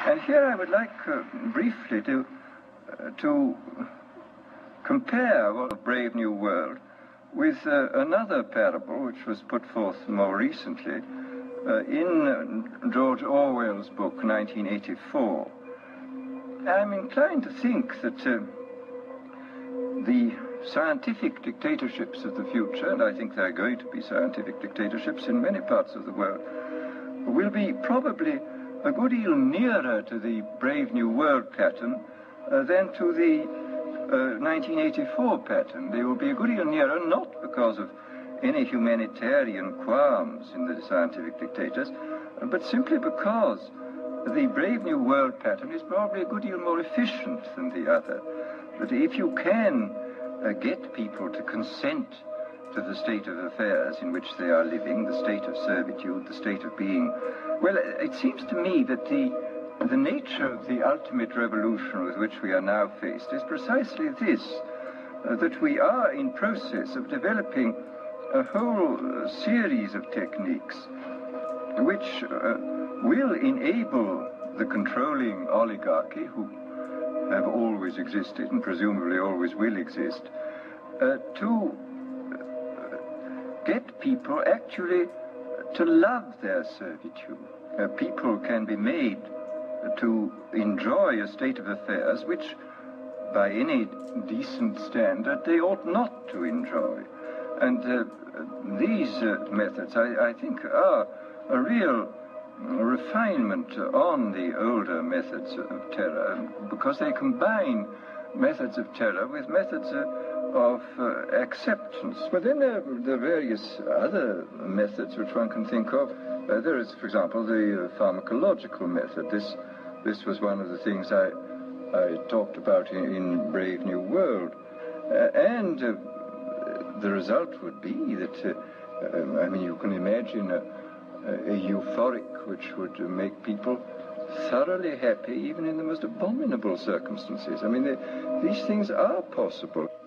And here I would like briefly to compare Brave New World with another parable which was put forth more recently in George Orwell's book, 1984. I'm inclined to think that the scientific dictatorships of the future, and I think there are going to be scientific dictatorships in many parts of the world, will be probably a good deal nearer to the Brave New World pattern than to the 1984 pattern. They will be a good deal nearer, not because of any humanitarian qualms in the scientific dictators, but simply because the Brave New World pattern is probably a good deal more efficient than the other. But if you can get people to consent to the state of affairs in which they are living, the state of servitude, the state of being, well, it seems to me that the nature of the ultimate revolution with which we are now faced is precisely this, that we are in process of developing a whole series of techniques which will enable the controlling oligarchy, who have always existed and presumably always will exist, to get people actually to love their servitude. People can be made to enjoy a state of affairs which, by any decent standard, they ought not to enjoy. And these methods, I think, are a real refinement on the older methods of terror, because they combine methods of terror with methods of acceptance. But then there are various other methods which one can think of. There is, for example, the pharmacological method. This was one of the things I talked about in Brave New World. And the result would be that, I mean, you can imagine a euphoric which would make people thoroughly happy even in the most abominable circumstances. I mean, these things are possible.